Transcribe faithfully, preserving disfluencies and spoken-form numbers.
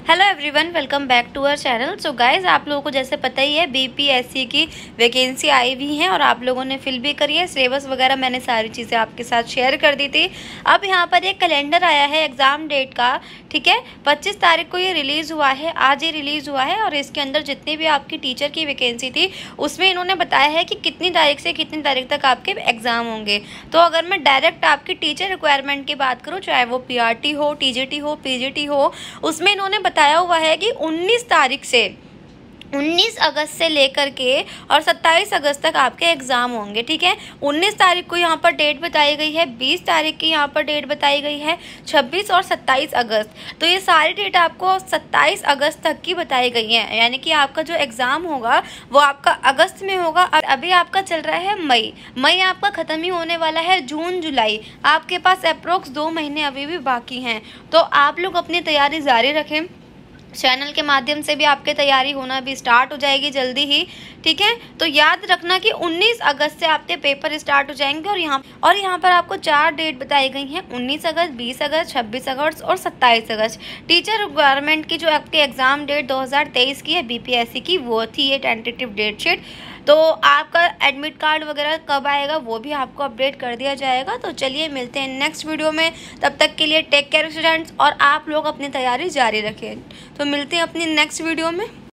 Hello everyone, welcome back to our channel. So guys, आप लोगों को जैसे पता ही है बीपीएससी की वैकेंसी आई हुई है और आप लोगों ने फिल भी करी है। सिलेबस वगैरह मैंने सारी चीज़ें आपके साथ शेयर कर दी थी। अब यहाँ पर एक कैलेंडर आया है एग्ज़ाम डेट का, ठीक है। पच्चीस तारीख को ये रिलीज़ हुआ है, आज ये रिलीज़ हुआ है और इसके अंदर जितनी भी आपकी टीचर की वैकेंसी थी उसमें इन्होंने बताया है कि कितनी तारीख से कितनी तारीख तक आपके एग्ज़ाम होंगे। तो अगर मैं डायरेक्ट आपकी टीचर रिक्वायरमेंट की बात करूँ, चाहे वो पीआरटी हो, टीजीटी हो, पीजीटी हो, उसमें इन्होंने बताया हुआ है कि उन्नीस तारीख से उन्नीस अगस्त से लेकर के और सत्ताईस अगस्त तक आपके एग्ज़ाम होंगे, ठीक है। उन्नीस तारीख को यहाँ पर डेट बताई गई है, बीस तारीख की यहाँ पर डेट बताई गई है, छब्बीस और सत्ताईस अगस्त। तो ये सारी डेट आपको सत्ताईस अगस्त तक की बताई गई है, यानी कि आपका जो एग्ज़ाम होगा वो आपका अगस्त में होगा। और अभी आपका चल रहा है मई मई आपका ख़त्म ही होने वाला है। जून जुलाई आपके पास अप्रोक्स दो महीने अभी भी बाकी हैं। तो आप लोग अपनी तैयारी जारी रखें। चैनल के माध्यम से भी आपकी तैयारी होना भी स्टार्ट हो जाएगी जल्दी ही, ठीक है। तो याद रखना कि उन्नीस अगस्त से आपके पेपर स्टार्ट हो जाएंगे और यहाँ और यहाँ पर आपको चार डेट बताई गई हैं, उन्नीस अगस्त, बीस अगस्त, छब्बीस अगस्त और सत्ताईस अगस्त। टीचर रिक्वायरमेंट की जो आपके एग्ज़ाम डेट दो हज़ार तेईस की है बीपीएससी की, वो थी ये टेंटेटिव डेट शीट। तो आपका एडमिट कार्ड वगैरह कब आएगा वो भी आपको अपडेट कर दिया जाएगा। तो चलिए मिलते हैं नेक्स्ट वीडियो में, तब तक के लिए टेक केयर स्टूडेंट्स, और आप लोग अपनी तैयारी जारी रखें। तो मिलते हैं अपनी नेक्स्ट वीडियो में।